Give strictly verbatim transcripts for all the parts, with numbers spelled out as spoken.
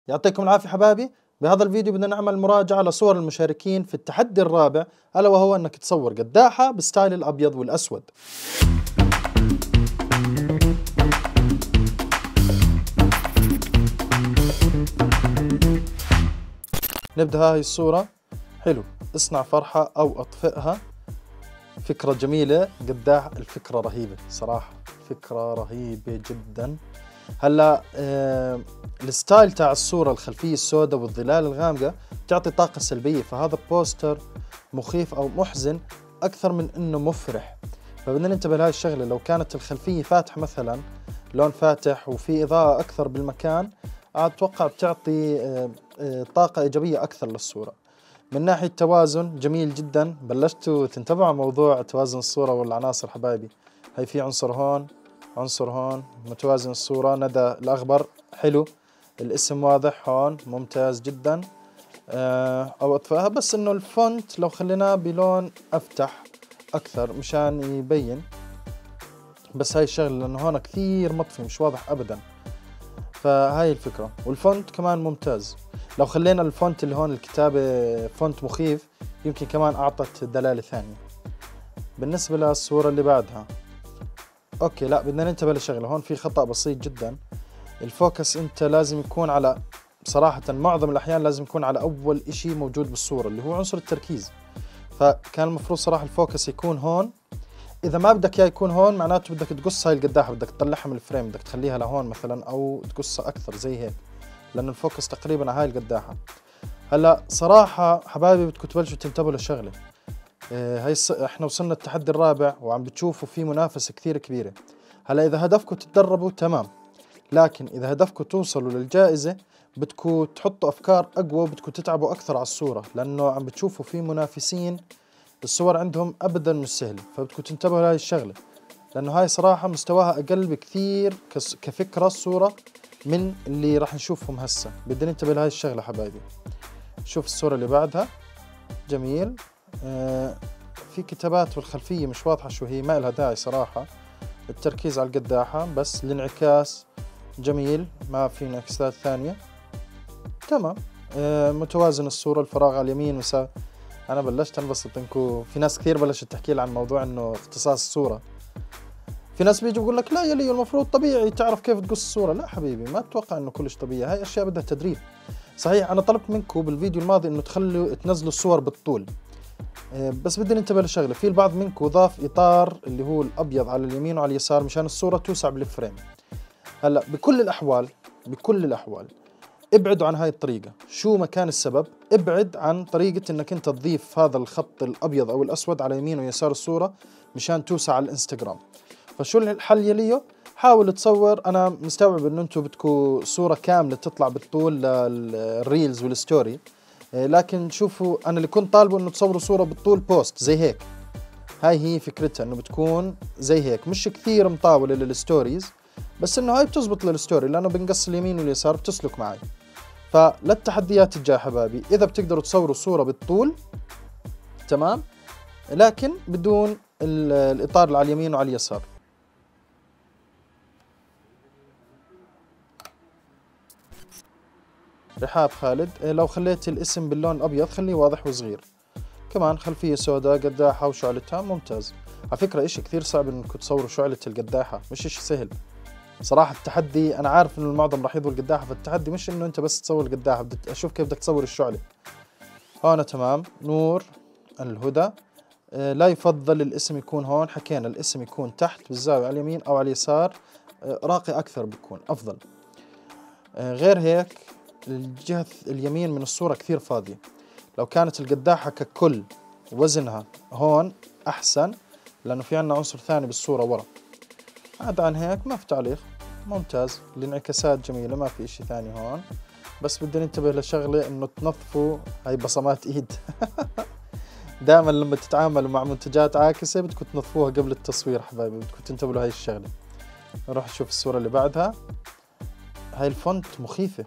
يعطيكم العافية حبايبي. بهذا الفيديو بدنا نعمل مراجعة لصور المشاركين في التحدي الرابع، ألا وهو أنك تصور قداحة بستايل الأبيض والأسود. نبدأ. هاي الصورة حلو، اصنع فرحة أو أطفئها. فكرة جميلة، قداح الفكرة رهيبة صراحة، فكرة رهيبة جدا. هلا آه الستايل تاع الصورة، الخلفية السوداء والظلال الغامقة تعطي طاقة سلبية، فهذا بوستر مخيف أو محزن أكثر من إنه مفرح. فبدنا ننتبه لهاي الشغلة. لو كانت الخلفية فاتحة مثلا، لون فاتح وفي إضاءة أكثر بالمكان، أتوقع بتعطي آه آه طاقة إيجابية أكثر للصورة. من ناحية توازن جميل جدا. بلشتوا تنتبهوا على موضوع توازن الصورة والعناصر حبايبي. هاي في عنصر هون، عنصر هون، متوازن الصورة. ندى الأخضر حلو، الاسم واضح هون، ممتاز جدا. آه أو أطفئها، بس إنه الفونت لو خليناه بلون أفتح أكثر مشان يبين. بس هاي الشغلة لأنه هون كثير مطفي مش واضح أبدا، فهاي الفكرة. والفونت كمان ممتاز. لو خلينا الفونت اللي هون الكتابة فونت مخيف، يمكن كمان أعطت دلالة ثانية. بالنسبة للصورة اللي بعدها، أوكي لا بدنا ننتبه لشغلة. هون في خطأ بسيط جدا. الفوكس أنت لازم يكون على، بصراحة معظم الأحيان لازم يكون على أول إشي موجود بالصورة اللي هو عنصر التركيز. فكان المفروض صراحة الفوكس يكون هون. إذا ما بدك إياه يكون هون، معناته بدك تقص هاي القداحة، بدك تطلعها من الفريم، بدك تخليها لهون مثلا أو تقصها أكثر زي هيك، لأن الفوكس تقريبا على هاي القداحة. هلا صراحة حبايبي بدكم تبلشوا تنتبهوا لشغلة. اه هاي الص... احنا وصلنا التحدي الرابع وعم بتشوفوا في منافسة كثير كبيرة. هلا إذا هدفكم تتدربوا تمام، لكن إذا هدفكم توصلوا للجائزة بدكم تحطوا أفكار أقوى وبدكم تتعبوا أكثر على الصورة، لأنه عم بتشوفوا في منافسين الصور عندهم أبدا مش سهلة. فبدكم تنتبهوا لهاي الشغلة، لأنه هاي صراحة مستواها أقل بكثير كس... كفكرة الصورة من اللي راح نشوفهم هسه. بدنا ننتبه لهاي الشغلة حبايبي. شوف الصورة اللي بعدها، جميل. آه في كتابات بالخلفية مش واضحة شو هي، ما لها داعي صراحة. التركيز على القداحة بس. الانعكاس جميل، ما في انعكاسات ثانية. تمام. آه متوازن الصورة، الفراغ على اليمين وسا. أنا بلشت أنبسط إنكو في ناس كثير بلشت تحكي لي عن موضوع إنه اختصاص الصورة. في ناس بيجوا بقول لك لا يا لي المفروض طبيعي تعرف كيف تقص الصورة. لا حبيبي، ما أتوقع إنه كلش طبيعي، هاي أشياء بدها تدريب. صحيح أنا طلبت منكم بالفيديو الماضي إنه تخلوا تنزلوا الصور بالطول، بس بدي ننتبه لشغله. في البعض منكم ضاف اطار اللي هو الابيض على اليمين وعلى اليسار مشان الصوره توسع بالفريم. هلا بكل الاحوال، بكل الاحوال ابعدوا عن هاي الطريقه. شو ما كان السبب، ابعد عن طريقه انك انت تضيف هذا الخط الابيض او الاسود على يمين ويسار الصوره مشان توسع على الانستغرام. فشو الحل يليه؟ حاول تصور. انا مستوعب انه انتم بدكم صوره كامله تطلع بالطول للريلز والستوري، لكن شوفوا انا اللي كنت طالبه انه تصوروا صورة بالطول بوست زي هيك. هاي هي فكرتها، انه بتكون زي هيك، مش كثير مطاولة للستوريز، بس انه هاي بتزبط للستوري لانه بنقص اليمين واليسار بتسلك معي. فللتحديات الجاية حبايبي، اذا بتقدروا تصوروا صورة بالطول تمام، لكن بدون الاطار اللي على اليمين وعلى اليسار. رحاب خالد، لو خليت الاسم باللون الأبيض خليه واضح وصغير. كمان خلفية سوداء، قداحة وشعلتها، ممتاز. على فكرة إشي كثير صعب إنكم تصوروا شعلة القداحة، مش إشي سهل صراحة. التحدي أنا عارف إنه المعظم راح يضوي القداحة، فالتحدي مش إنه أنت بس تصور القداحة، بدك أشوف كيف بدك تصور الشعلة. هون تمام. نور الهدى، آه لا يفضل الاسم يكون هون، حكينا الاسم يكون تحت بالزاوية على اليمين أو على اليسار، آه راقي أكثر بيكون أفضل. آه غير هيك الجهة اليمين من الصورة كثير فاضية. لو كانت القداحة ككل وزنها هون أحسن، لأنه في عنا عنصر ثاني بالصورة ورا. عدا عن هيك ما في تعليق، ممتاز. الانعكاسات جميلة، ما في إشي ثاني هون. بس بدنا ننتبه لشغلة، إنه تنظفوا هاي بصمات إيد. دائما لما تتعاملوا مع منتجات عاكسة بدكم تنظفوها قبل التصوير حبايبي، بدكم تنتبهوا لهاي الشغلة. نروح نشوف الصورة اللي بعدها. هاي الفونت مخيفة.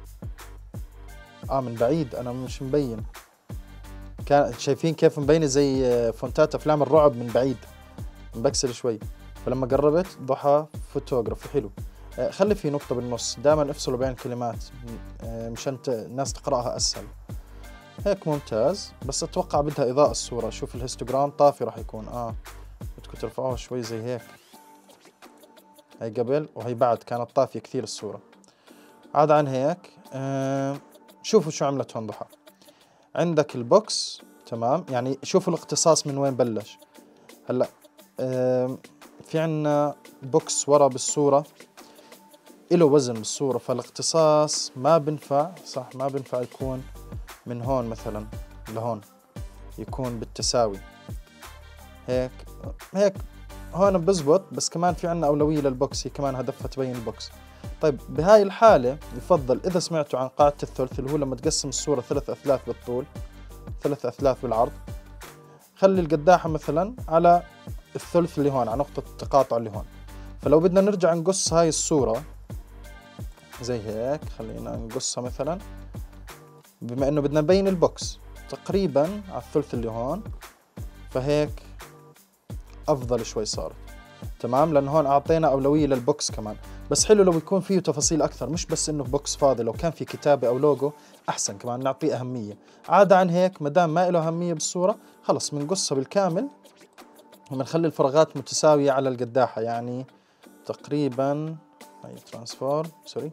اه من بعيد انا مش مبين. كان شايفين كيف مبينه زي فونتات افلام الرعب من بعيد، مبكسل شوي. فلما قربت ضحى فوتوغرافي حلو. آه خلي في نقطة بالنص، دائما افصلوا بين الكلمات آه مشان الناس تقرأها أسهل. هيك ممتاز. بس أتوقع بدها إضاءة الصورة. شوف الهيستوغرام طافي راح يكون، آه بدكم ترفعوها شوي زي هيك. هي قبل وهي بعد كانت طافية كثير الصورة. عاد عن هيك آه شوفوا شو عملت هون ضحى. عندك البوكس تمام، يعني شوفوا الاختصاص من وين بلش. هلا آه في عنا بوكس ورا بالصورة إله وزن بالصورة، فالاختصاص ما بنفع صح، ما بنفع يكون من هون مثلا لهون، يكون بالتساوي هيك هيك. هون بزبط، بس كمان في عنا أولوية للبوكس، هي كمان هدفها تبين البوكس. طيب بهاي الحالة يفضل إذا سمعتوا عن قاعدة الثلث اللي هو لما تقسم الصورة ثلاث أثلاث بالطول ثلاث أثلاث بالعرض، خلي القداحة مثلا على الثلث اللي هون، على نقطة التقاطع اللي هون. فلو بدنا نرجع نقص هاي الصورة زي هيك، خلينا نقصها مثلا، بما انه بدنا نبين البوكس تقريبا على الثلث اللي هون، فهيك افضل شوي صارت تمام، لانه هون اعطينا اولوية للبوكس كمان. بس حلو لو يكون فيه تفاصيل اكثر، مش بس انه بوكس فاضي، لو كان في كتابة او لوجو احسن كمان، نعطيه اهمية. عادة عن هيك مدام ما له اهمية بالصورة خلص بنقصها بالكامل وبنخلي الفراغات متساوية على القداحة، يعني تقريبا هاي ترانسفورم سوري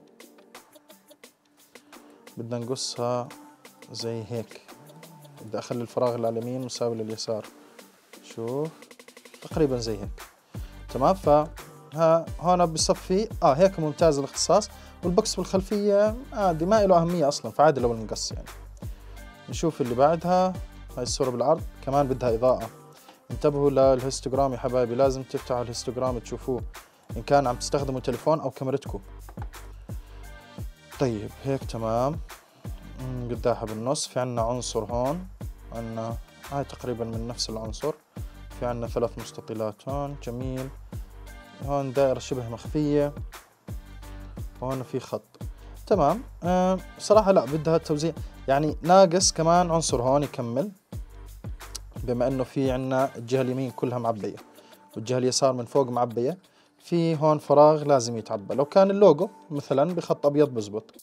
بدنا نقصها زي هيك. بدي اخلي الفراغ اللي على اليمين مساوي لليسار، شوف تقريبا زي هيك تمام. ف ها هون بصفي اه هيك ممتاز الاختصاص. والبوكس بالخلفية عادي ما له اهمية اصلا، فعادي لو نقص يعني. نشوف اللي بعدها. هاي الصورة بالعرض كمان بدها اضاءة. انتبهوا للهيستوغرام يا حبايبي، لازم تفتحوا الهيستوغرام تشوفوه ان كان عم تستخدموا تليفون او كاميرتكم. طيب هيك تمام. قداحة بالنص، في عنا عنصر هون، عنا هاي تقريبا من نفس العنصر. في عنا ثلاث مستطيلات هون، جميل. هون دائرة شبه مخفية، وهون في خط تمام. أه صراحة لا بدها توزيع، يعني ناقص كمان عنصر هون يكمل، بما انه في عنا الجهة اليمين كلها معبية والجهة اليسار من فوق معبية، في هون فراغ لازم يتعبى. لو كان اللوجو مثلا بخط ابيض بزبط.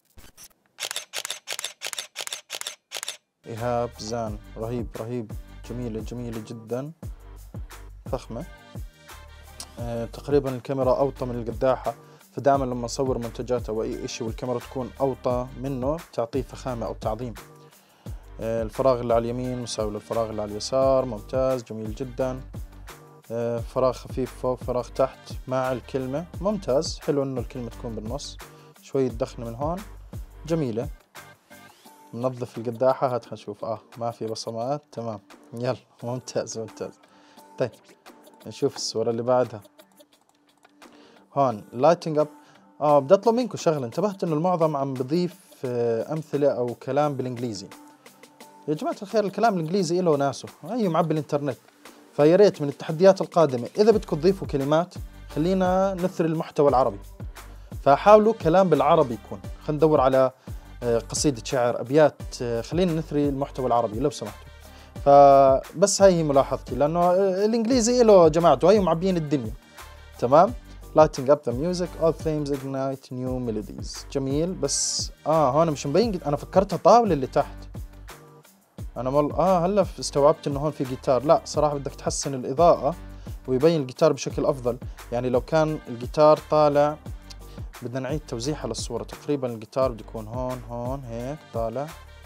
إيهاب زان رهيب رهيب، جميلة جميلة جدا، فخمة. أه تقريبا الكاميرا أوطى من القداحة، فدائما لما نصور منتجات أو أي إشي والكاميرا تكون أوطى منه تعطيه فخامة أو تعظيم. أه الفراغ اللي على اليمين مساوي للفراغ اللي على اليسار، ممتاز جميل جدا. أه فراغ خفيف فوق فراغ تحت مع الكلمة، ممتاز. حلو إنه الكلمة تكون بالنص، شوية دخن من هون، جميلة. ننظف القداحة، هات خلينا نشوف اه ما في بصمات، تمام يلا ممتاز ممتاز. طيب نشوف الصورة اللي بعدها. هون لايتنج اب. اه بدي اطلب منكم شغلة، انتبهت انه المعظم عم بضيف آه امثلة او كلام بالانجليزي. يا جماعة الخير الكلام الانجليزي له ناسه، هي معبي الانترنت، فيا ريت من التحديات القادمة اذا بدكم تضيفوا كلمات خلينا نثري المحتوى العربي، فحاولوا كلام بالعربي يكون. خلينا ندور على قصيدة شعر، أبيات، خلينا نثري المحتوى العربي لو سمحتوا. فبس هاي هي ملاحظتي، لأنه الإنجليزي له جماعته، هي معبين الدنيا تمام. lighting up the music all flames ignite new melodies، جميل. بس آه هون مش مبين، أنا فكرتها طاولة اللي تحت، أنا مول آه هلا استوعبت إنه هون في جيتار. لا صراحة بدك تحسن الإضاءة ويبين الجيتار بشكل أفضل، يعني لو كان الجيتار طالع بدنا نعيد توزيعها للصورة. تقريبا الجيتار بده يكون هون هون هيك طالع،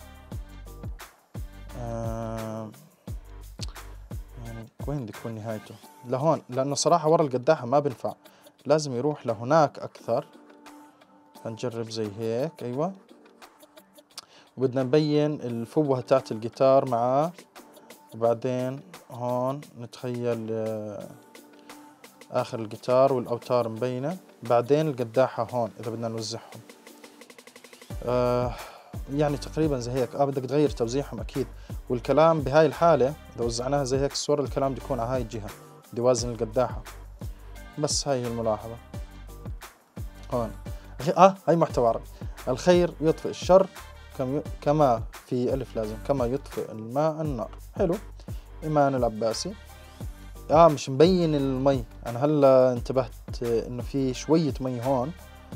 آه يعني وين بده يكون نهايته؟ لهون، لأنه صراحة ورا القداحة ما بنفع، لازم يروح لهناك أكثر. هنجرب زي هيك، أيوة. وبدنا نبين الفوهة تاعت الجيتار معاه، وبعدين هون نتخيل آه آخر الجيتار والأوتار مبينة، بعدين القداحة هون إذا بدنا نوزعهم. آه يعني تقريبا زي هيك. آه بدك تغير توزيعهم أكيد. والكلام بهاي الحالة إذا وزعناها زي هيك الصورة، الكلام بده يكون على هاي الجهة، بدي وازن القداحة. بس هاي هي الملاحظة هون. آه هاي محتوى عربي. الخير يطفئ الشر كما في ألف لازم، كما يطفئ الماء النار. حلو. إيمان العباسي. اه مش مبين المي، انا هلا انتبهت انه في شوية مي هون،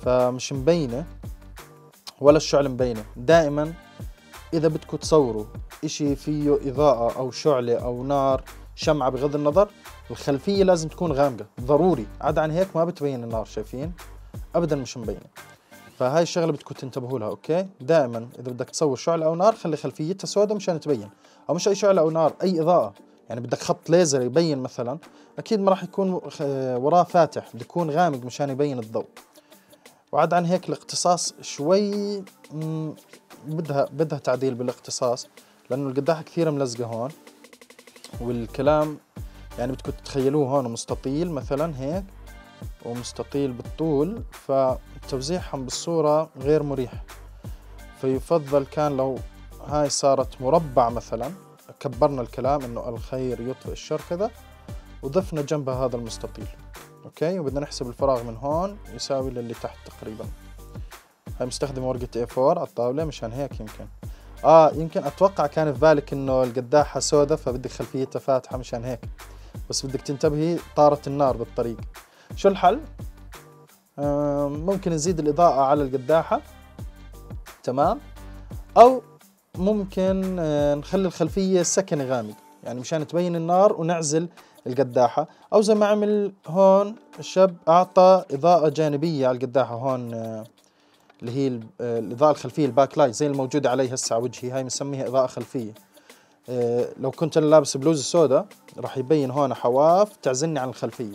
فمش مبينة ولا الشعلة مبينة. دائما إذا بدكم تصوروا إشي فيه إضاءة أو شعلة أو نار شمعة بغض النظر، الخلفية لازم تكون غامقة ضروري، عدا عن هيك ما بتبين النار. شايفين؟ أبدا مش مبينة. فهاي الشغلة بدكم تنتبهوا لها. أوكي، دائما إذا بدك تصور شعلة أو نار خلي خلفيتها سوداء مشان تبين، أو مش أي شعلة أو نار، أي إضاءة. يعني بدك خط ليزر يبين مثلا، أكيد ما راح يكون وراه فاتح، بده يكون غامق مشان يبين الضوء. وعد عن هيك الاختصاص شوي بدها بدها تعديل بالاختصاص، لأنه القداحة كثير ملزقة هون، والكلام يعني بدكم تتخيلوه هون مستطيل مثلا هيك ومستطيل بالطول، فتوزيعهم بالصورة غير مريح. فيفضل كان لو هاي صارت مربع مثلا، كبرنا الكلام إنه الخير يطفئ الشر كذا، وضفنا جنبها هذا المستطيل. اوكي، وبدنا نحسب الفراغ من هون يساوي للي تحت تقريبا. هاي مستخدم ورقة إيه فور على الطاولة مشان هيك يمكن اه يمكن اتوقع كان في بالك انه القداحة سوداء فبدك خلفيتها فاتحة مشان هيك، بس بدك تنتبهي طارت النار بالطريق. شو الحل؟ آه ممكن نزيد الإضاءة على القداحة، تمام، أو ممكن آه نخلي الخلفية سكن غامق يعني مشان تبين النار ونعزل القداحة، أو زي ما عمل هون الشاب أعطى إضاءة جانبية على القداحة هون آه اللي هي الإضاءة الخلفية الباك لايت زي الموجودة علي هسه على وجهي، هاي بنسميها إضاءة خلفية. آه لو كنت أنا لابس بلوزة سوداء راح يبين هون حواف تعزلني عن الخلفية.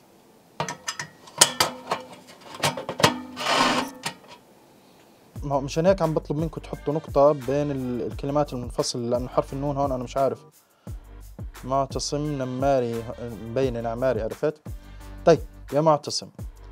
مشان هيك عم بطلب منكم تحطوا نقطة بين الكلمات المنفصلة، لأنه حرف النون هون أنا مش عارف. معتصم نماري مبين نعماري، عرفت؟ طيب يا معتصم،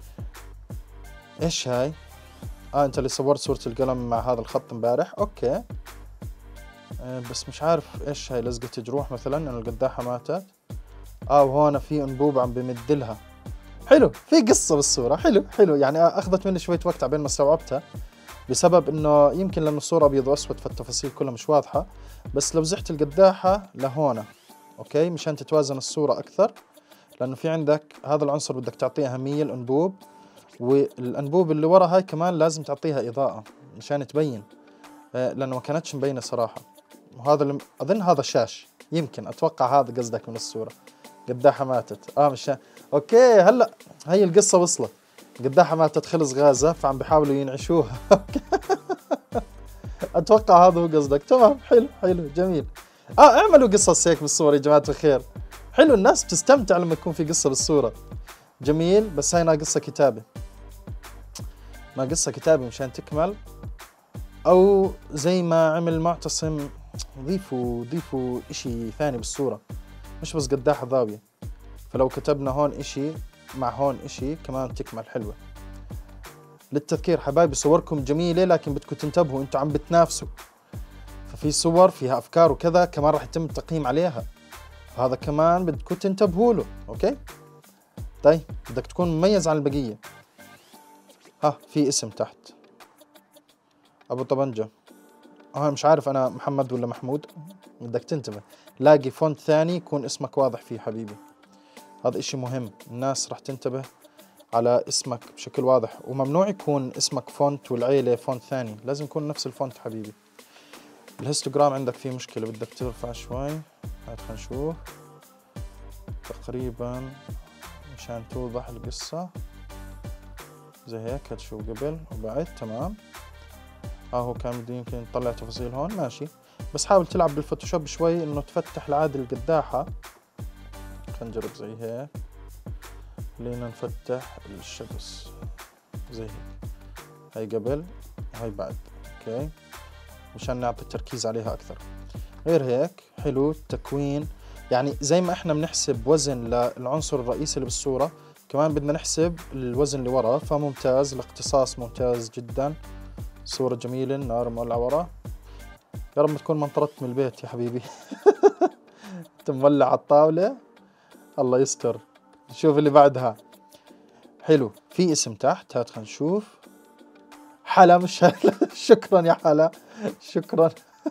إيش هاي؟ آه أنت اللي صورت صورة القلم مع هذا الخط امبارح، أوكي. آه بس مش عارف إيش هاي، لزقة جروح مثلا إنه القداحة ماتت. آه وهون في أنبوب عم بمدلها. حلو، في قصة بالصورة، حلو حلو يعني أخذت مني شوية وقت عبين ما استوعبتها، بسبب انه يمكن لانه الصورة ابيض واسود فالتفاصيل كلها مش واضحة. بس لو زحت القداحة لهون اوكي مشان تتوازن الصورة اكثر، لانه في عندك هذا العنصر بدك تعطيه اهمية، الانبوب، والانبوب اللي ورا هاي كمان لازم تعطيها اضاءة مشان تبين، لانه ما كانتش مبينة صراحة. وهذا اللي اظن هذا شاش، يمكن اتوقع هذا قصدك من الصورة. قداحة ماتت اه مش اوكي. هلا هي القصة وصلت، قداحة ماتت خلص غازة فعم بيحاولوا ينعشوها. اتوقع هذا هو قصدك، تمام، حلو حلو جميل. اه اعملوا قصص هيك بالصور يا جماعة الخير، حلو، الناس بتستمتع لما يكون في قصة بالصورة، جميل. بس هاي ناقصة كتابة، ناقصة كتابة مشان تكمل، او زي ما عمل معتصم ضيفوا ضيفوا اشي ثاني بالصورة، مش بس قداحة ضاوية. فلو كتبنا هون اشي مع هون اشي كمان تكمل حلوة. للتذكير حبايبي صوركم جميلة، لكن بدكم تنتبهوا انتوا عم بتنافسوا، ففي صور فيها افكار وكذا كمان راح يتم التقييم عليها، فهذا كمان بدكم تنتبهوا له. اوكي طيب، بدك تكون مميز عن البقية. ها في اسم تحت ابو طبنجة، اه مش عارف انا محمد ولا محمود، بدك تنتبه، لاقي فونت ثاني يكون اسمك واضح فيه حبيبي، هذا اشي مهم، الناس راح تنتبه على اسمك بشكل واضح، وممنوع يكون اسمك فونت والعيلة فونت ثاني، لازم يكون نفس الفونت حبيبي. الهيستوغرام عندك فيه مشكلة، بدك ترفع شوي، هات خلينا نشوف تقريبا مشان توضح القصة زي هيك، هتشوف قبل وبعد، تمام. ها هو كان بده يمكن يطلع تفاصيل هون، ماشي، بس حاول تلعب بالفوتوشوب شوي انه تفتح العادة القداحة. خلينا نجرب زي هيك، خلينا نفتح الشمس زي هيك، هاي قبل وهاي بعد، اوكي، مشان نعطي التركيز عليها اكثر. غير هيك حلو التكوين، يعني زي ما احنا بنحسب وزن للعنصر الرئيسي اللي بالصورة كمان بدنا نحسب الوزن اللي ورا، فممتاز، الاختصاص ممتاز جدا، صورة جميلة، النار مولعة ورا. يا رب ما تكون ما انطردت من البيت يا حبيبي. انت مولع على الطاولة، الله يستر. شوف اللي بعدها، حلو، في اسم تحت، هات خلينا نشوف، حلا مش هلا. شكرا يا حلا، شكرا.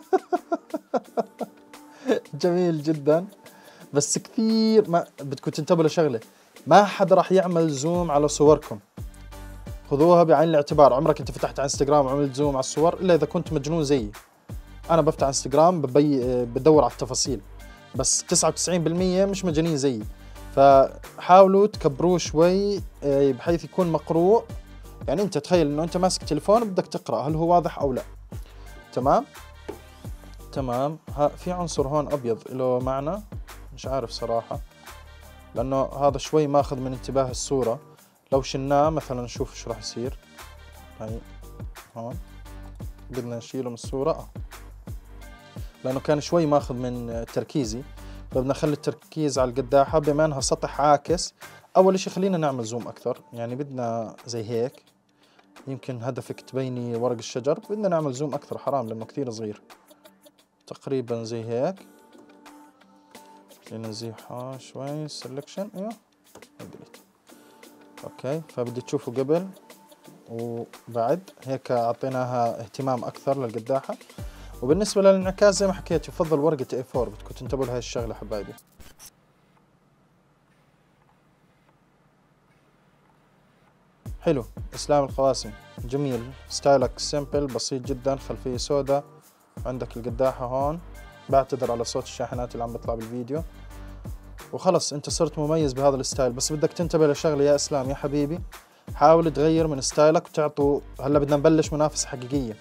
جميل جدا، بس كثير ما بدكم تنتبهوا لشغله، ما حدا راح يعمل زوم على صوركم، خذوها بعين الاعتبار. عمرك انت فتحت على انستغرام وعملت زوم على الصور الا اذا كنت مجنون زيي. انا بفتح انستغرام ببي بدور على التفاصيل، بس تسعة وتسعين بالمية مش مجانين زيي. فحاولوا تكبروه شوي بحيث يكون مقروء. يعني انت تخيل انه انت ماسك تليفون بدك تقرأ، هل هو واضح او لا؟ تمام تمام. ها في عنصر هون ابيض له معنى مش عارف صراحة، لانه هذا شوي ماخذ من انتباه الصورة. لو شلناه مثلا نشوف شو راح يصير. هاي هون بدنا نشيله من الصورة اه لانه كان شوي ماخذ من تركيزي، فبدنا نخلي التركيز على القداحة بما انها سطح عاكس. اول اشي خلينا نعمل زوم اكثر، يعني بدنا زي هيك. يمكن هدفك تبيني ورق الشجر، بدنا نعمل زوم اكثر حرام لانه كثير صغير. تقريبا زي هيك. خلينا نزيحها شوي سلكشن. ايوه ديليت. اوكي فبدي تشوفوا قبل وبعد هيك اعطيناها اهتمام اكثر للقداحة. وبالنسبة للانعكاس زي ما حكيت يفضل ورقة إيه فور، بدكم تنتبهوا لهاي الشغلة حبايبي. حلو. اسلام القواسم جميل، ستايلك سيمبل بسيط جدا، خلفية سوداء، عندك القداحة هون. بعتذر على صوت الشاحنات اللي عم بيطلع بالفيديو. وخلص انت صرت مميز بهذا الستايل، بس بدك تنتبه لشغلة يا اسلام يا حبيبي، حاول تغير من ستايلك وتعطوا. هلا بدنا نبلش منافسة حقيقية.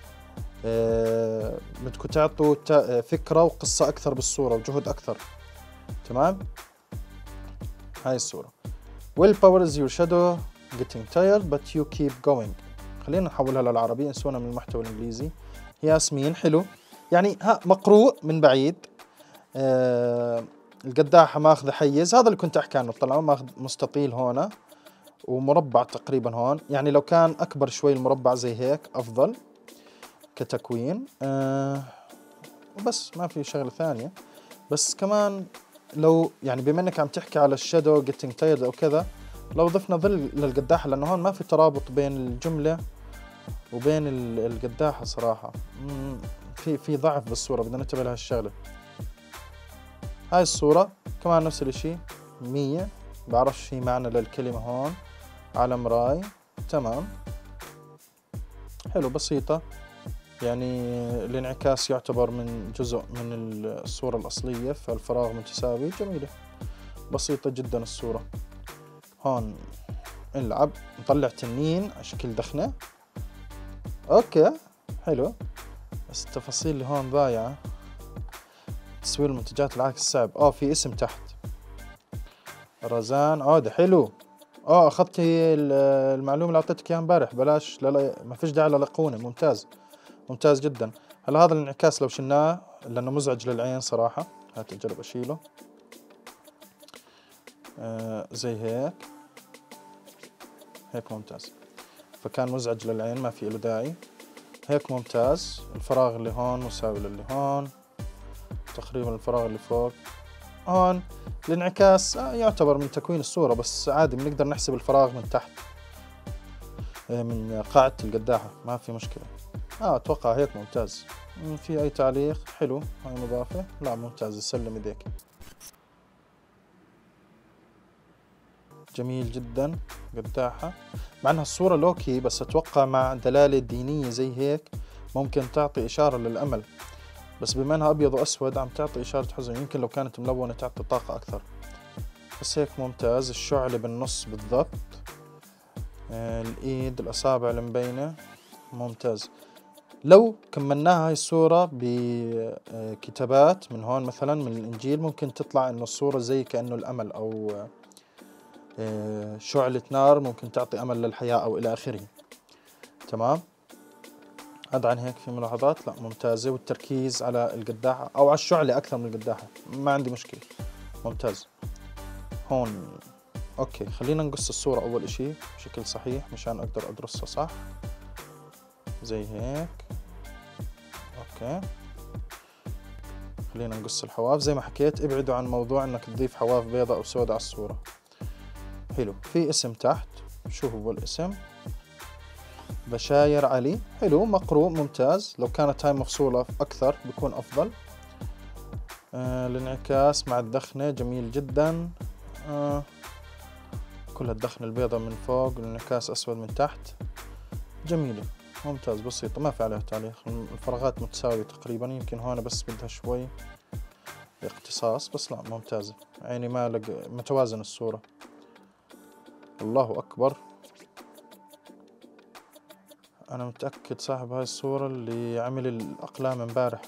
بدكم تعطوا فكرة وقصة أكثر بالصورة وجهد أكثر. تمام. هاي الصورة. Willpower is your shadow getting tired but you keep going. خلينا نحولها للعربي، نسونا من المحتوى الإنجليزي. ياسمين حلو، يعني ها مقروء من بعيد. آه القداحة ماخذة حيز، هذا اللي كنت أحكي عنه. طلعوا ماخذ مستطيل هون ومربع تقريبا هون، يعني لو كان أكبر شوي المربع زي هيك أفضل كتكوين. آه وبس ما في شغلة ثانية. بس كمان لو يعني بما انك عم تحكي على الشادو getting tired او كذا، لو ضفنا ظل للقداحة، لانه هون ما في ترابط بين الجملة وبين القداحة صراحة. في في ضعف بالصورة، بدنا ننتبه لهالشغلة. هاي الصورة كمان نفس الاشي مية. بعرفش في معنى للكلمة هون. على مراي. تمام حلو بسيطة. يعني الانعكاس يعتبر من جزء من الصورة الأصلية، فالفراغ متساوي. جميلة بسيطة جدا الصورة. هون نلعب نطلع تنين على شكل دخنة. اوكي حلو، بس التفاصيل اللي هون ضايعة. تسوير المنتجات العكس صعب. اه في اسم تحت رزان عودة. حلو. اه اخذتي المعلومة اللي اعطيتك اياها امبارح. بلاش لا لا ما فيش داعي للأيقونة. ممتاز ممتاز جدا. هلا هذا الانعكاس لو شلناه لانه مزعج للعين صراحة. هات اجرب اشيله. آه زي هيك هيك ممتاز. فكان مزعج للعين ما في له داعي. هيك ممتاز. الفراغ اللي هون مساوي للي هون تقريبا. الفراغ اللي فوق هون الانعكاس آه يعتبر من تكوين الصورة، بس عادي بنقدر نحسب الفراغ من تحت آه من قاعدة القداحة، ما في مشكلة. اه اتوقع هيك ممتاز. في اي تعليق؟ حلو. هاي مضافة. لا ممتاز. سلم ايديك. جميل جدا. قداحة مع انها الصورة لوكي، بس اتوقع مع دلالة دينية زي هيك ممكن تعطي اشارة للامل، بس بما انها ابيض واسود عم تعطي اشارة حزن. يمكن لو كانت ملونة تعطي طاقة اكثر، بس هيك ممتاز. الشعلة بالنص بالضبط. آه الايد الاصابع المبينة ممتاز. لو كملناها هاي الصورة بكتابات من هون مثلا من الإنجيل، ممكن تطلع إنه الصورة زي كأنه الأمل أو شعلة نار ممكن تعطي أمل للحياة أو إلى آخره. تمام. هذا عن هيك في ملاحظات؟ لا ممتازة. والتركيز على القداحة أو على الشعلة أكثر من القداحة ما عندي مشكلة. ممتاز. هون أوكي خلينا نقص الصورة أول إشي بشكل صحيح مشان أقدر أدرسها صح. زي هيك. اوكي خلينا نقص الحواف زي ما حكيت. ابعدوا عن موضوع انك تضيف حواف بيضاء او سوداء على الصورة. حلو. في اسم تحت. شو هو الاسم؟ بشاير علي. حلو مقروء ممتاز. لو كانت هاي مفصولة اكثر بيكون افضل. آه الانعكاس مع الدخنة جميل جدا. آه كلها تدخن البيضة من فوق والانعكاس أسود من تحت. جميلة ممتاز بسيطة ما في عليها تعليق، الفراغات متساوية تقريبا، يمكن هون بس بدها شوي اقتصاص بس لا ممتازة يعني ما لق... متوازن الصورة. الله أكبر، أنا متأكد صاحب هاي الصورة اللي عمل الأقلام امبارح.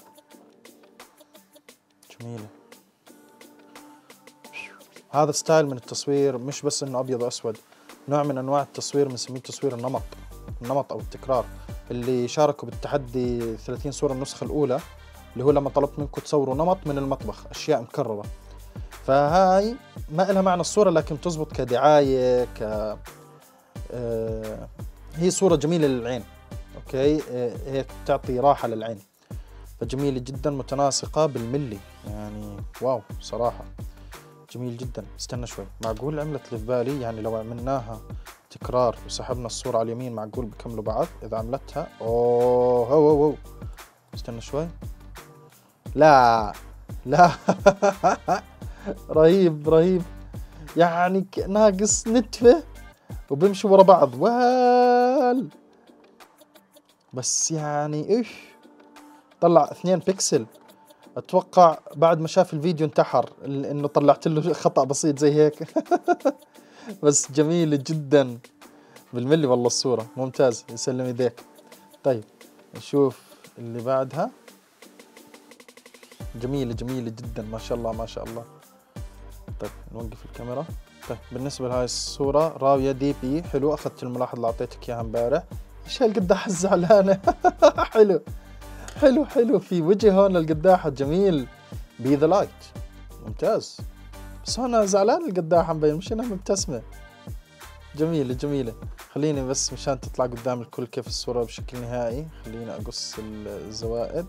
جميلة. هذا ستايل من التصوير، مش بس إنه أبيض وأسود، نوع من أنواع التصوير بنسميه تصوير النمط، النمط أو التكرار. اللي شاركوا بالتحدي ثلاثين صورة النسخة الأولى، اللي هو لما طلبت منكم تصوروا نمط من المطبخ، أشياء مكررة. فهاي ما إلها معنى الصورة لكن تزبط كدعاية، ك آه هي صورة جميلة للعين. أوكي آه هيك بتعطي راحة للعين، فجميلة جدا متناسقة بالملي يعني واو صراحة جميل جدا. استنى شوي، معقول عملت اللي في بالي؟ يعني لو عملناها تكرار وسحبنا الصورة على اليمين معقول بكملوا بعض إذا عملتها؟ أوه هو هو استنى شوي، لا لا رهيب رهيب يعني ناقص نتفة وبمشوا ورا بعض وال، بس يعني ايش طلع اثنين بيكسل. اتوقع بعد ما شاف الفيديو انتحر انه طلعت له خطأ بسيط زي هيك بس جميلة جدا بالملي والله الصورة ممتاز، يسلم ايديك. طيب نشوف اللي بعدها، جميلة جميلة جدا ما شاء الله ما شاء الله. طيب نوقف الكاميرا. طيب بالنسبة لهاي الصورة راوية دي بي، حلو أخذت الملاحظة اللي أعطيتك إياها امبارح. إيش هالقداحة الزعلانة حلو حلو حلو في وجه هون للقداحة جميل، بي ذا لايت ممتاز، بس هون زعلان القداحة مبين مش أنا مبتسمة. جميلة جميلة، خليني بس مشان تطلع قدام الكل كيف الصورة بشكل نهائي، خليني أقص الزوائد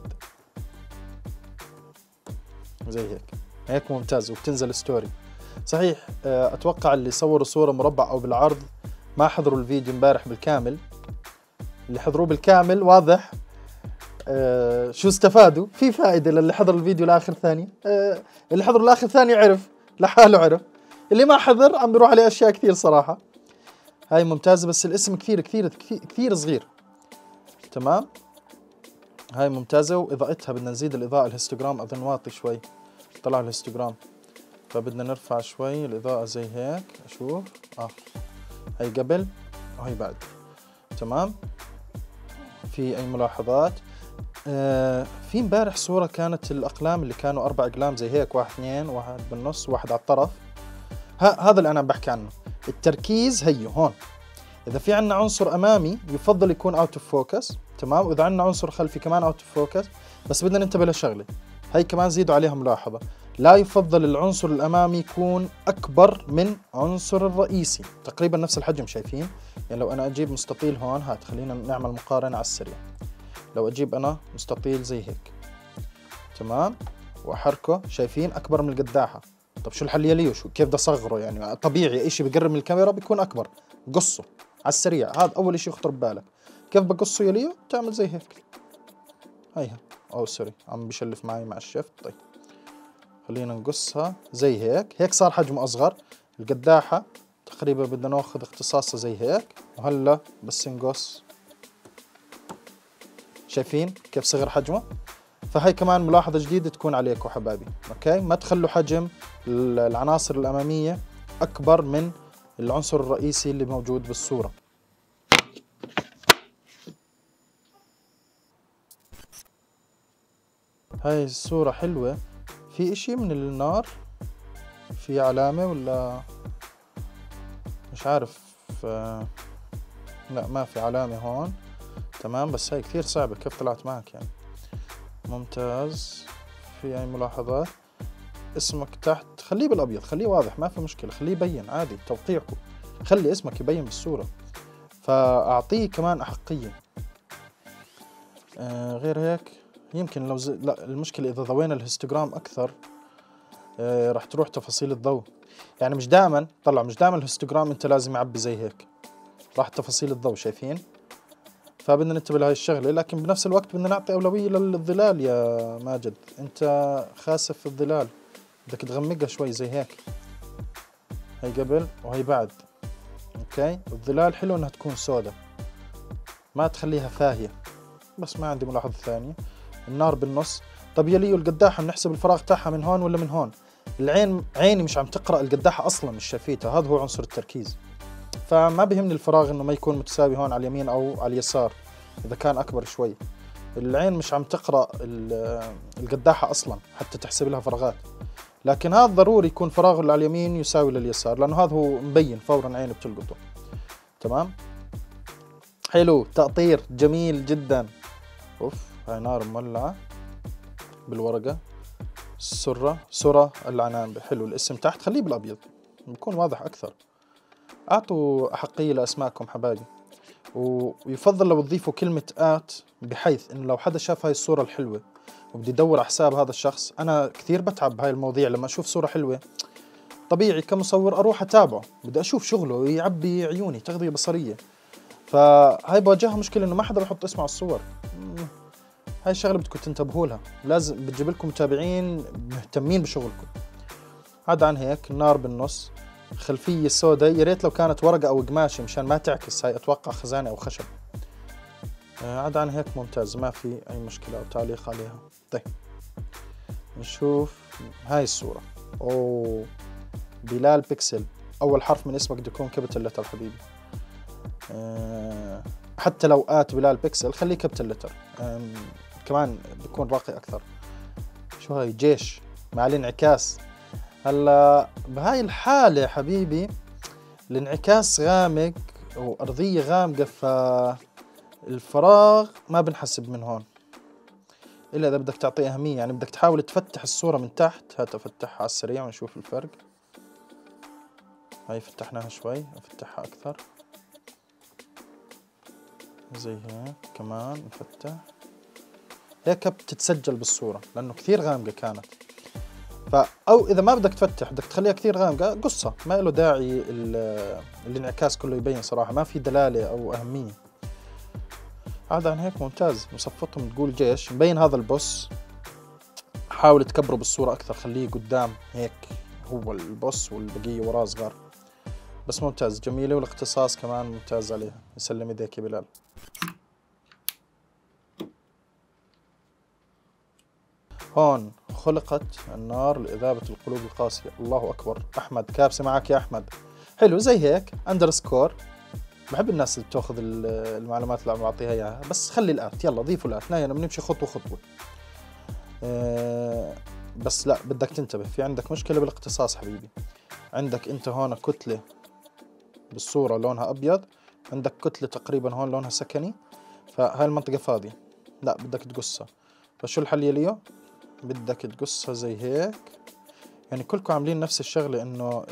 زي هيك هيك ممتاز، وبتنزل ستوري. صحيح أتوقع اللي صوروا صورة مربع أو بالعرض ما حضروا الفيديو امبارح بالكامل، اللي حضروه بالكامل واضح أه شو استفادوا، في فائدة للي حضر الفيديو لآخر ثانية. أه اللي حضر لآخر ثانية عرف لحاله عرف، اللي ما حضر عم بيروح عليه أشياء كثير صراحة. هاي ممتازة بس الاسم كثير كثير كثير, كثير صغير. تمام هاي ممتازة، وإضاءتها بدنا نزيد الإضاءة، الهستوغرام أظن واطي شوي، طلع الهستوغرام فبدنا نرفع شوي الإضاءة زي هيك. أشوف آه هاي قبل وهي بعد. تمام في أي ملاحظات؟ آه في امبارح صورة كانت الأقلام اللي كانوا أربع أقلام زي هيك، واحد اثنين واحد بالنص واحد على الطرف، هذا اللي أنا بحكي عنه. التركيز هي هون، إذا في عنا عنصر أمامي يفضل يكون أوت أوف فوكس، تمام، وإذا عنا عنصر خلفي كمان أوت أوف فوكس، بس بدنا ننتبه لشغلة هي كمان زيدوا عليها ملاحظة، لا يفضل العنصر الأمامي يكون أكبر من عنصر الرئيسي، تقريبا نفس الحجم شايفين؟ يعني لو أنا أجيب مستطيل هون، هات خلينا نعمل مقارنة على السريع، لو أجيب أنا مستطيل زي هيك تمام وأحركه، شايفين أكبر من القداحة. طب شو الحل يليه؟ شو كيف بدي أصغره؟ يعني طبيعي إشي بقرب من الكاميرا بيكون أكبر، قصه على السريع، هذا أول إشي يخطر ببالك. كيف بقصه يليه؟ تعمل زي هيك، هيها أو سوري عم بشلف معي مع الشيفت. طيب خلينا نقصها زي هيك، هيك صار حجمه أصغر. القداحة تقريبا بدنا ناخذ اختصاصها زي هيك، وهلا بس نقص، شايفين كيف صغر حجمه؟ فهي كمان ملاحظة جديدة تكون عليكم حبايبي، اوكي؟ ما تخلوا حجم العناصر الأمامية أكبر من العنصر الرئيسي اللي موجود بالصورة. هاي الصورة حلوة، في اشي من النار، في علامة ولا مش عارف؟ لا ما في علامة هون، تمام، بس هاي كثير صعبة كيف طلعت معك يعني. ممتاز. في أي ملاحظات؟ اسمك تحت خليه بالأبيض، خليه واضح ما في مشكلة، خليه يبين عادي، توقيعكم خلي اسمك يبين بالصورة، فأعطيه كمان أحقية. آه غير هيك يمكن لو زي... لا المشكلة إذا ضوينا الهستوغرام أكثر آه راح تروح تفاصيل الضوء، يعني مش دائما طلع مش دائما الهستوغرام أنت لازم يعبي زي هيك، راح تفاصيل الضوء شايفين؟ فبدنا ننتبه لهاي الشغلة، لكن بنفس الوقت بدنا نعطي أولوية للظلال يا ماجد، أنت خاسف في الظلال، بدك تغمقها شوي زي هيك. هي قبل وهي بعد، اوكي. الظلال حلو انها تكون سوداء، ما تخليها فاهية، بس ما عندي ملاحظة ثانية. النار بالنص. طب يا ليو القداحة بنحسب الفراغ تاعها من هون ولا من هون؟ العين عيني مش عم تقرأ القداحة اصلا، مش شايفيتها، هذا هو عنصر التركيز. فما بيهمني الفراغ انه ما يكون متساوي هون على اليمين او على اليسار، اذا كان اكبر شوي. العين مش عم تقرأ القداحة اصلا حتى تحسب لها فراغات، لكن هذا ضروري يكون فراغه اللي على اليمين يساوي لليسار، لانه هذا هو مبين فورا، عيني بتلقطه. تمام. حلو، تقطير جميل جدا. اوف، هاي نار مولعة بالورقة. السرة، سرة العنان. حلو، الاسم تحت خليه بالابيض بيكون واضح اكثر. اعطوا احقية لاسمائكم حبايبي، ويفضل لو تضيفوا كلمة آت، بحيث انه لو حدا شاف هاي الصورة الحلوة وبدي يدور على حساب هذا الشخص. انا كثير بتعب بهاي المواضيع، لما اشوف صورة حلوة طبيعي كمصور اروح اتابعه، بدي اشوف شغله يعبي عيوني تغذية بصرية. فهاي بواجهها مشكلة انه ما حدا بحط اسمه على الصور. هاي الشغلة بدكم تنتبهوا لها، لازم بتجيب لكم متابعين مهتمين بشغلكم. عدا عن هيك، النار بالنص، خلفية سوداء، يا ريت لو كانت ورقة او قماشة مشان ما تعكس، هاي اتوقع خزانة او خشب. عدا عن هيك ممتاز، ما في اي مشكلة او تعليق عليها. طيب نشوف هاي الصورة. اوه، بلال بيكسل، اول حرف من اسمك بده يكون كابيتال لتر حبيبي. أه حتى لو آت بلال بيكسل خليه كابيتال لتر، أه كمان بيكون راقي اكثر. شو هاي؟ جيش مع الانعكاس. هلا بهاي الحالة حبيبي الانعكاس غامق وارضية غامقة، فالفراغ ما بنحسب من هون الا اذا بدك تعطيه اهمية، يعني بدك تحاول تفتح الصورة من تحت. هات افتحها على السريع ونشوف الفرق. هاي فتحناها شوي، افتحها اكثر زي هيك، كمان نفتح هيك بتتسجل بالصورة، لانه كثير غامقة كانت. فا او اذا ما بدك تفتح بدك تخليها كثير غامقة، قصة ما له داعي الانعكاس كله يبين صراحة، ما في دلالة او اهمية. عدا عن هيك ممتاز. مصفتهم تقول جيش، مبين هذا البوس. حاول تكبره بالصورة اكثر، خليه قدام هيك، هو البوس والبقية وراه صغار. بس ممتاز، جميلة، والاختصاص كمان ممتاز عليها. يسلم ايديك يا بلال. هون خلقت النار لإذابة القلوب القاسية. الله أكبر. أحمد كابسة معك يا أحمد. حلو، زي هيك أندرسكور. بحب الناس اللي بتاخذ المعلومات اللي عم بعطيها إياها، بس خلي الآت، يلا ضيفوا الآت، أنا بنمشي خطوة خطوة. أه بس لا، بدك تنتبه، في عندك مشكلة بالاختصاص حبيبي. عندك أنت هون كتلة بالصورة لونها أبيض، عندك كتلة تقريبا هون لونها سكني، فهاي المنطقة فاضية، لا بدك تقصها. فشو الحل يا ليو؟ بدك تقصها زي هيك. يعني كلكم عاملين نفس الشغلة، انه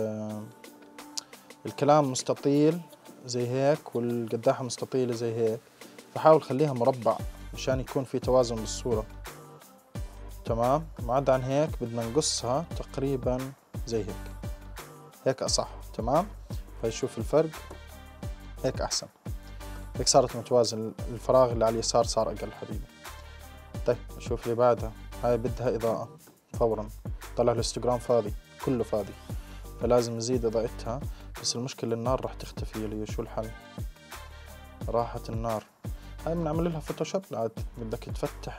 الكلام مستطيل زي هيك والقداحة مستطيلة زي هيك، فحاول خليها مربع مشان يكون في توازن بالصورة. تمام. ما عدا عن هيك بدنا نقصها تقريبا زي هيك، هيك أصح. تمام. فيشوف الفرق، هيك أحسن، هيك صارت متوازن، الفراغ اللي على اليسار صار أقل حبيبي. طيب شوف اللي بعدها. هاي بدها إضاءة فورا، طلع الانستغرام فاضي، كله فاضي، فلازم نزيد إضاءتها. بس المشكلة النار راح تختفي لي. شو الحل؟ راحت النار. هاي بنعمل لها فوتوشوب عاد. بدك تفتح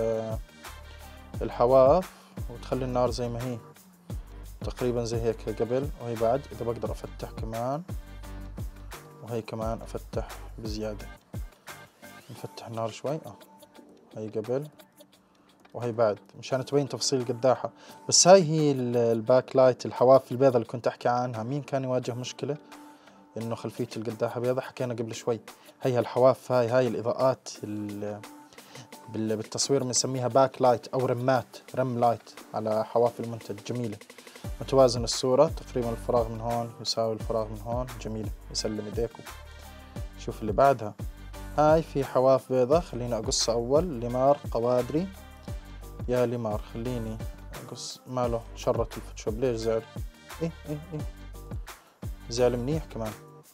الحواف وتخلي النار زي ما هي تقريبا زي هيك قبل وهي بعد. إذا بقدر أفتح كمان، وهي كمان أفتح بزيادة. نفتح النار شوي. اه هي قبل وهي بعد مشان تبين تفاصيل القداحة. بس هاي هي الباك لايت، الحواف البيضة اللي كنت أحكي عنها. مين كان يواجه مشكلة إنه خلفية القداحة بيضة؟ حكينا قبل شوي. هي الحواف، هاي هاي الإضاءات بالتصوير بنسميها باك لايت أو رمات، رم لايت على حواف المنتج. جميلة، متوازن الصورة تقريبا. الفراغ من هون يساوي الفراغ من هون. جميلة، يسلم إيديكم. شوف اللي بعدها. هاي في حواف بيضة، خليني أقصها أول. لمار قوادري، يا لمار خليني أقص. ماله شرت الفوتوشوب؟ ليش زعل؟ إيه إيه إيه زعل منيح كمان.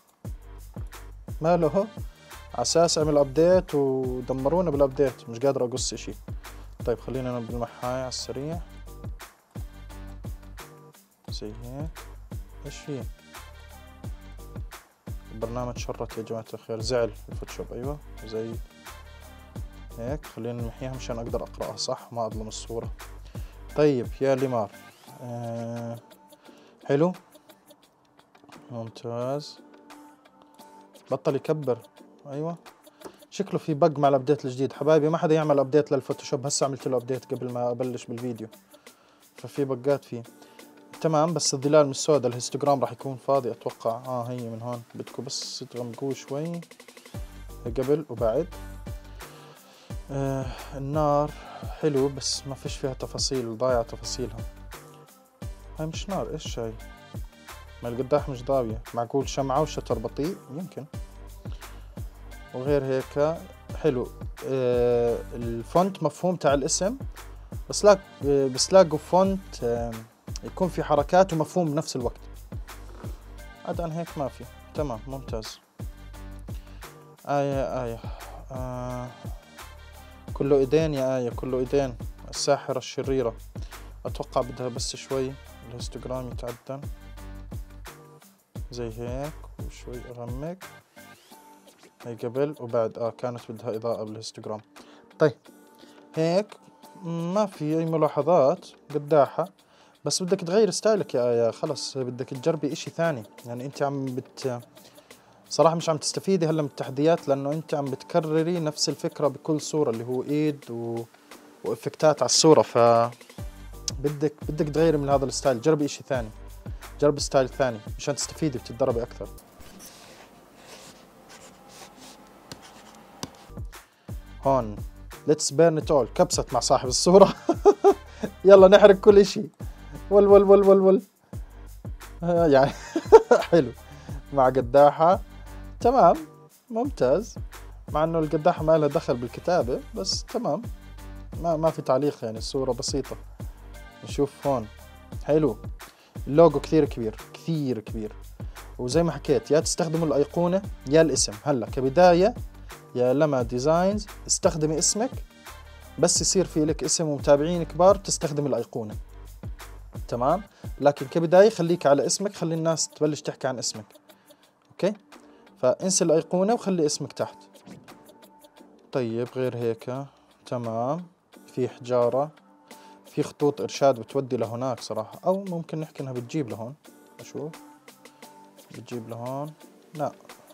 ماله؟ عساس عمل أبديت ودمرونا بالأبديت، مش قادر أقص إشي. طيب خلينا نلمح هاي على السريع زي هيك. إيش فيه؟ البرنامج شرط يا جماعة الخير، زعل الفوتوشوب. أيوة زي هيك، خلينا نمحيها مشان أقدر أقرأها صح ما أظلم الصورة. طيب يا ليمار، آه حلو ممتاز. بطل يكبر. أيوة شكله في بق مع الأبديت الجديد حبايبي، ما حدا يعمل أبديت للفوتوشوب، هسه عملت له أبديت قبل ما أبلش بالفيديو، ففي بقات فيه. تمام بس الظلال مش سودا، الهيستوغرام راح يكون فاضي أتوقع. آه هي من هون بدكم بس تغمقوه شوي قبل وبعد. آه النار حلو بس ما فيش فيها تفاصيل، ضايعة تفاصيلها. هاي مش نار، إيش هاي؟ ما القداح مش ضاوية، معقول شمعة وشتر بطيء يمكن. وغير هيك حلو. آه الفونت مفهوم تاع الاسم، بس لا آه بس لاقوا فونت آه يكون في حركات ومفهوم بنفس الوقت. عاد عن هيك ما في. تمام ممتاز. آية آية آه كله ايدين يا آية، كله ايدين. الساحرة الشريرة اتوقع بدها بس شوي الهيستوغرام يتعدل زي هيك، وشوي اغمق. هي قبل وبعد. اه كانت بدها اضاءة بالهيستوغرام. طيب هيك ما في اي ملاحظات، قداحة. بس بدك تغير ستايلك يا آية، خلص بدك تجربي اشي ثاني. يعني انت عم بت صراحة مش عم تستفيدي هلا من التحديات، لانه انت عم بتكرري نفس الفكرة بكل صورة، اللي هو ايد و... وافكتات على الصورة. ف بدك بدك تغيري من هذا الستايل، جربي اشي ثاني، جربي ستايل ثاني مشان تستفيدي وتتدربي اكثر. هون ليتس بيرن ات اول، كبست مع صاحب الصورة. يلا نحرق كل اشي. ول ول ول ول ول. يعني حلو مع قداحة. تمام ممتاز. مع انه القداحة ما لها دخل بالكتابة بس تمام، ما ما في تعليق، يعني الصورة بسيطة. نشوف هون حلو. اللوجو كثير كبير كثير كبير، وزي ما حكيت يا تستخدموا الأيقونة يا الاسم. هلا كبداية يا لما ديزاينز استخدمي اسمك، بس يصير في لك اسم ومتابعين كبار تستخدم الأيقونة. تمام، لكن كبداية خليك على اسمك، خلي الناس تبلش تحكي عن اسمك. اوكي، فانسى الأيقونة وخلي اسمك تحت. طيب غير هيك تمام. في حجارة، في خطوط إرشاد بتودي لهناك صراحة، أو ممكن نحكي إنها بتجيب لهون. أشوف بتجيب لهون. لا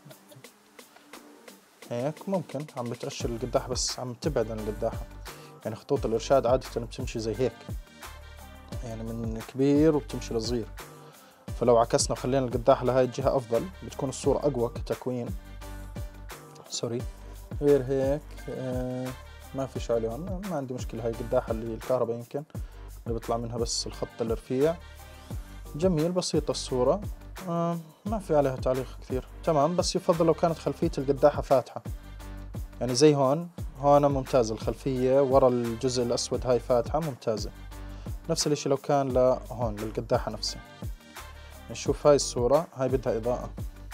هيك ممكن عم بتأشر القداحة بس عم تبعد عن القداحة. يعني خطوط الإرشاد عادة بتمشي زي هيك، يعني من كبير وبتمشي لصغير. فلو عكسنا وخلينا القداحة لهاي الجهة أفضل، بتكون الصورة أقوى كتكوين. سوري. غير هيك آه ما في شغله هون، ما عندي مشكلة. هاي القداحة اللي الكهرباء يمكن اللي بيطلع منها بس الخط الرفيع. جميل بسيطة الصورة. آه ما في عليها تعليق كثير. تمام، بس يفضل لو كانت خلفية القداحة فاتحة، يعني زي هون. هون ممتازة الخلفية ورا الجزء الأسود، هاي فاتحة ممتازة. نفس الاشي لو كان لهون للقداحة نفسها. نشوف هاي الصورة، هاي بدها إضاءة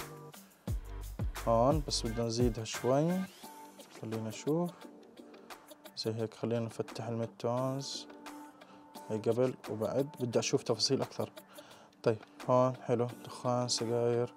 هون بس بدنا نزيدها شوي. خلينا نشوف زي هيك، خلينا نفتح الميد تونز. هي قبل وبعد، بدي أشوف تفاصيل أكثر. طيب هون حلو، دخان سجاير.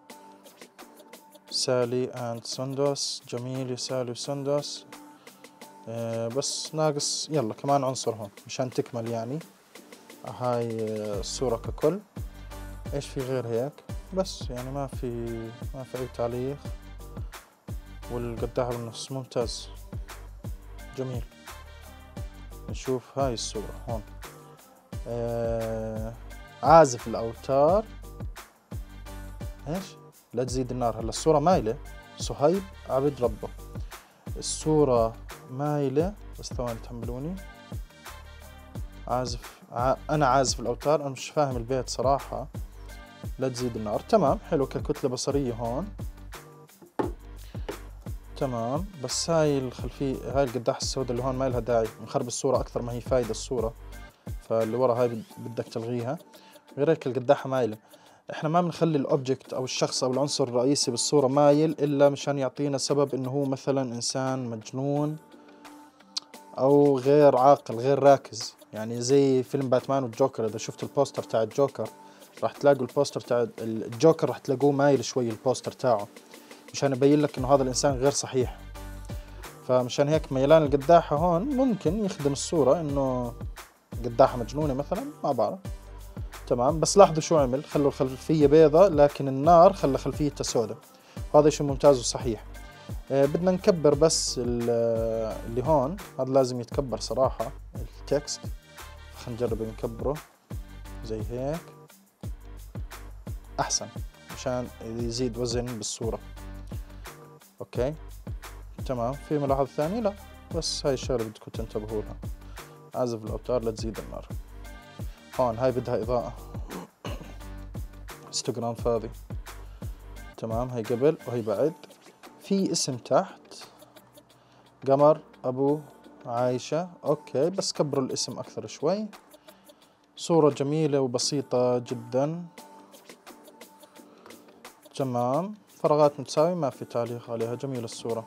سالي أند سندس، جميل يا سالي وسندس. آه بس ناقص يلا كمان عنصر هون مشان تكمل يعني هاي الصورة ككل. ايش في غير هيك؟ بس يعني ما في ما في أي تعليق. والقداحة بالنص ممتاز جميل. نشوف هاي الصورة هون. آه عازف الأوتار. ايش؟ لا تزيد النار. هلا الصورة مايلة، صهيب عبد ربه. الصورة مايلة بس ثواني تحملوني. عازف ع... أنا عازف الأوتار. أنا مش فاهم البيت صراحة. لا تزيد النار. تمام حلو ككتلة بصرية هون. تمام، بس هاي الخلفية، هاي القداحة السوداء اللي هون ما لها داعي، مخرب الصورة أكثر ما هي فايدة الصورة. فاللي ورا هاي بدك تلغيها. غير هيك القداحة مايلة. احنا ما بنخلي الأوبجكت أو الشخص أو العنصر الرئيسي بالصورة مايل إلا مشان يعطينا سبب إنه هو مثلا إنسان مجنون أو غير عاقل غير راكز. يعني زي فيلم باتمان والجوكر، إذا شفت البوستر تاع الجوكر راح تلاقوا البوستر تاع الجوكر راح تلاقوه مايل شوي البوستر تاعه. مشان يبين لك انه هذا الانسان غير صحيح. فمشان هيك ميلان القداحة هون ممكن يخدم الصورة انه قداحة مجنونة مثلا، ما بعرف. تمام، بس لاحظوا شو عمل، خلوا الخلفية بيضة لكن النار خلى خلفيتها سوداء، هذا شيء ممتاز وصحيح. آه بدنا نكبر بس اللي هون، هذا لازم يتكبر صراحة التكست. خلينا نجرب نكبره زي هيك احسن مشان يزيد وزن بالصورة. اوكي تمام. في ملاحظة ثانية؟ لا، بس هاي الشغلة بدكم تنتبهوا لها. اعزف الاوتار لتزيد النار. هون هاي بدها اضاءة، انستغرام فاضي. تمام، هاي قبل وهي بعد. في اسم تحت، قمر ابو عايشة. اوكي، بس كبروا الاسم اكثر شوي. صورة جميلة وبسيطة جدا. تمام، فراغات متساوية ما في تعليق عليها، جميلة الصورة.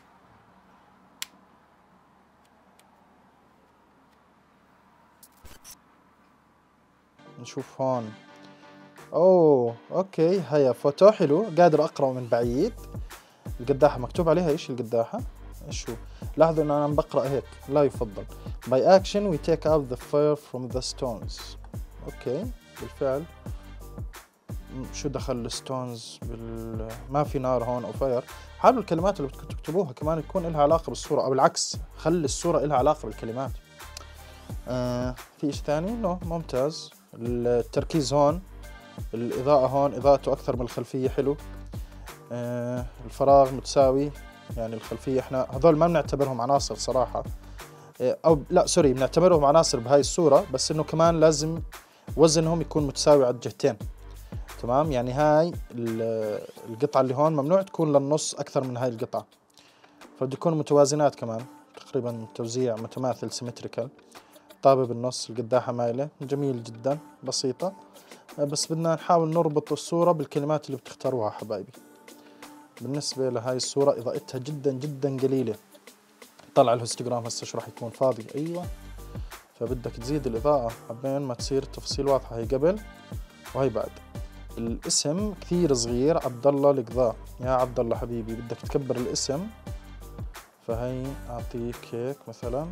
نشوف هون. اوه اوكي، هيا فوتو حلو، قادر اقرأه من بعيد. القداحة مكتوب عليها ايش القداحة؟ ايش هو؟ لاحظوا انه انا عم بقرأ هيك، لا يفضل. By action we take out the fire from the stones. اوكي، بالفعل. شو دخل الستونز بال ما في نار هون او فاير. حاولوا الكلمات اللي بدكم تكتبوها كمان يكون لها علاقة بالصورة، او العكس، خلي الصورة لها علاقة بالكلمات. آه في ايش ثاني؟ نو ممتاز. التركيز هون، الإضاءة هون إضاءته أكثر من الخلفية، حلو. آه الفراغ متساوي، يعني الخلفية احنا هذول ما بنعتبرهم عناصر صراحة، آه أو لا سوري بنعتبرهم عناصر بهاي الصورة، بس إنه كمان لازم وزنهم يكون متساوي على الجهتين. تمام، يعني هاي القطعة اللي هون ممنوع تكون للنص أكثر من هاي القطعة، فبده يكونوا متوازنات كمان، تقريبا توزيع متماثل سيمتريكال. طابة بالنص، القداحة مايلة، جميل جدا، بسيطة. بس بدنا نحاول نربط الصورة بالكلمات اللي بتختاروها حبايبي. بالنسبة لهاي الصورة إضاءتها جدا جدا قليلة. طلع الانستغرام هسه شو راح يكون فاضي. أيوة، فبدك تزيد الإضاءة عبين ما تصير التفاصيل واضحة. هي قبل وهي بعد. الاسم كثير صغير، عبد الله القضاء. يا عبد الله حبيبي بدك تكبر الاسم، فهي أعطيك هيك مثلا،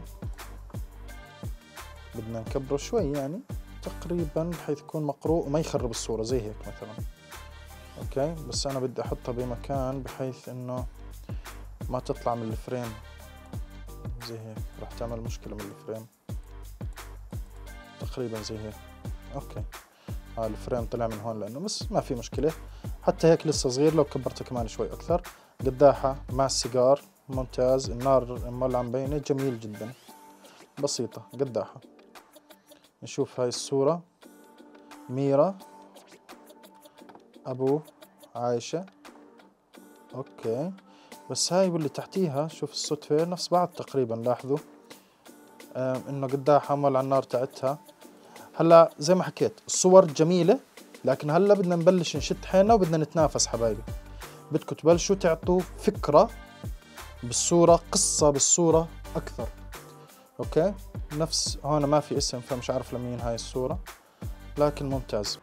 بدنا نكبره شوي يعني تقريبا بحيث يكون مقروء وما يخرب الصورة زي هيك مثلا. اوكي، بس انا بدي احطها بمكان بحيث انه ما تطلع من الفريم زي هيك، راح تعمل مشكلة من الفريم تقريبا زي هيك. اوكي، ها الفريم طلع من هون لانه، بس ما في مشكلة، حتى هيك لسه صغير. لو كبرته كمان شوي اكثر. قداحة مع السيجار، ممتاز. النار مولعة مبينة، جميل جدا، بسيطة. قداحة. نشوف هاي الصورة، ميرا أبو عايشة. أوكي، بس هاي واللي تحتيها شوف الصدفة نفس بعض تقريبا. لاحظوا إنه قداحة مولع النار تاعتها. هلا زي ما حكيت الصور جميلة، لكن هلا بدنا نبلش نشد حيلنا وبدنا نتنافس حبايبي. بدكم تبلشوا تعطوا فكرة بالصورة، قصة بالصورة أكثر. اوكي، نفس هون ما في اسم فمش عارف لمين هاي الصورة، لكن ممتاز.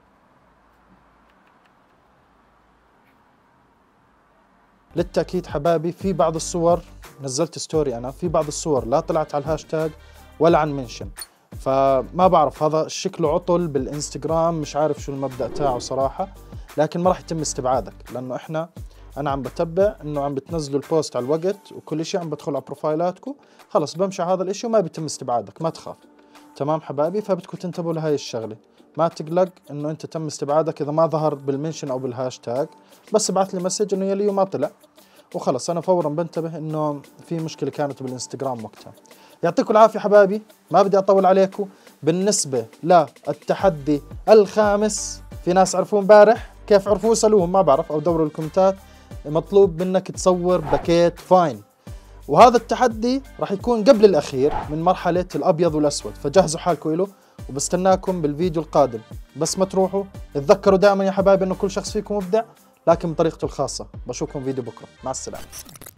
للتأكيد حبايبي في بعض الصور نزلت ستوري أنا، في بعض الصور لا طلعت على الهاشتاج ولا عن منشن، فما بعرف هذا شكله عطل بالانستغرام، مش عارف شو المبدأ تاعه صراحة، لكن ما راح يتم استبعادك، لأنه إحنا أنا عم بتبع إنه عم بتنزلوا البوست على الوقت وكل شيء، عم بدخل على بروفايلاتكم، خلص بمشي هذا الإشي وما بيتم استبعادك، ما تخاف. تمام حبايبي، فبدكم تنتبهوا لهاي الشغلة، ما تقلق إنه أنت تم استبعادك إذا ما ظهر بالمنشن أو بالهاشتاج، بس ابعث لي مسج إنه يلي وما طلع وخلص، أنا فورا بنتبه إنه في مشكلة كانت بالإنستغرام وقتها. يعطيكم العافية حبايبي، ما بدي أطول عليكم. بالنسبة للتحدي الخامس، في ناس عرفوه امبارح، كيف عرفوه سألوهم ما بعرف، أو دوروا الكومنتات. مطلوب منك تصور باكيت فاين، وهذا التحدي راح يكون قبل الأخير من مرحلة الأبيض والأسود، فجهزوا حالكم له وبستناكم بالفيديو القادم. بس ما تروحوا، تذكروا دائما يا حبايبي إنه كل شخص فيكم مبدع، لكن بطريقته الخاصة. بشوفكم فيديو بكرة، مع السلامة.